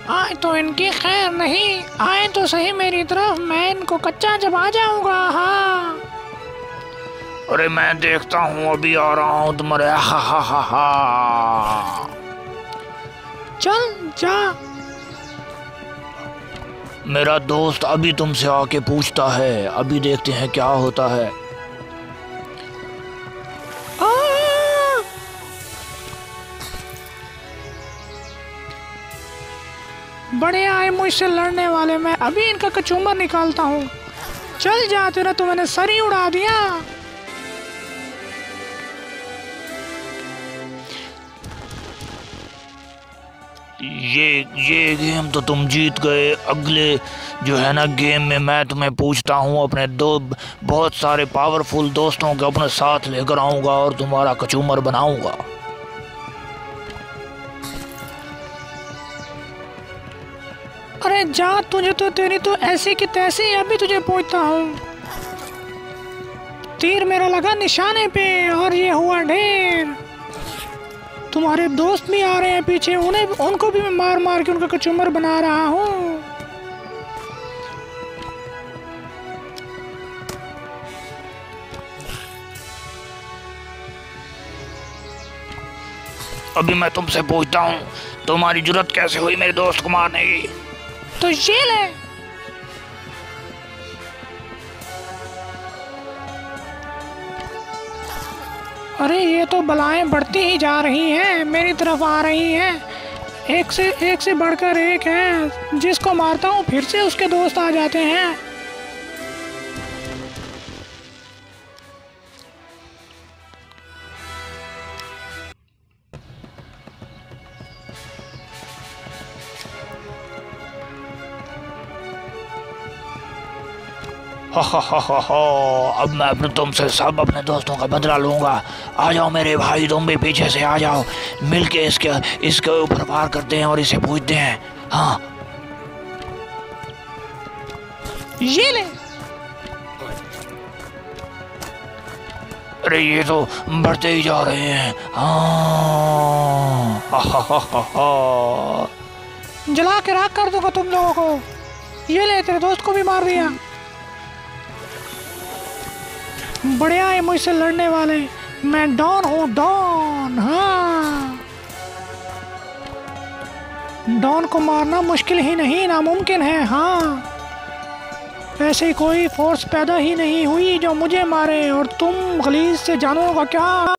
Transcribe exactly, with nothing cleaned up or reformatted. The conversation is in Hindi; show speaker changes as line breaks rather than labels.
आए तो इनकी खैर नहीं, आए तो सही मेरी तरफ, मैं इनको कच्चा चबा जाऊंगा। हाँ
अरे मैं देखता हूँ, अभी आ रहा हूँ तुम्हारे। हा हा हा हा।
चल जा।
मेरा दोस्त अभी तुमसे आके पूछता है, अभी देखते हैं क्या होता है।
आ! बड़े आए मुझसे लड़ने वाले, मैं अभी इनका कचूमर निकालता हूँ। चल जा, तेरा तो मैंने सर ही उड़ा दिया।
ये ये गेम तो तुम जीत गए। अगले जो है ना गेम में मैं तुम्हें पूछता हूँ, अपने दो बहुत सारे पावरफुल दोस्तों को अपने साथ लेकर आऊँगा और तुम्हारा कचूमर बनाऊँगा।
अरे जा, तुझे तो तेरी तो ऐसी की तैसी, अभी तुझे पूछता हूँ। तीर मेरा लगा निशाने पे और ये हुआ ढेर। तुम्हारे दोस्त भी आ रहे हैं पीछे, उन्हें उनको भी मैं मार मार के उनका कचूमर बना रहा हूँ।
अभी मैं तुमसे पूछता हूँ, तुम्हारी जुर्रत कैसे हुई मेरे दोस्त को मारने की?
तो ये ले। अरे ये तो बलाएं बढ़ती ही जा रही हैं, मेरी तरफ आ रही हैं। एक से एक से बढ़कर एक है, जिसको मारता हूँ फिर से उसके दोस्त आ जाते हैं।
हा हा हा हा हा। अब मैं अपने तुमसे सब अपने दोस्तों का बदला लूंगा। आ जाओ मेरे भाई, तुम भी पीछे से आ जाओ, मिलके इसके इसके ऊपर वार करते हैं और इसे पूछते हैं। हाँ
ये ले।
अरे ये तो बढ़ते ही जा रहे हैं। हाँ हा हा हा हा हा।
जला के राख कर दूंगा तुम लोगों को। ये ले, तेरे दोस्त को भी मार दिया। बढ़िया है मुझसे लड़ने वाले, मैं डॉन हूँ, डॉन। हाँ, डॉन को मारना मुश्किल ही नहीं, नामुमकिन है। हाँ, ऐसे कोई फोर्स पैदा ही नहीं हुई जो मुझे मारे, और तुम गलीज से जानवरों का क्या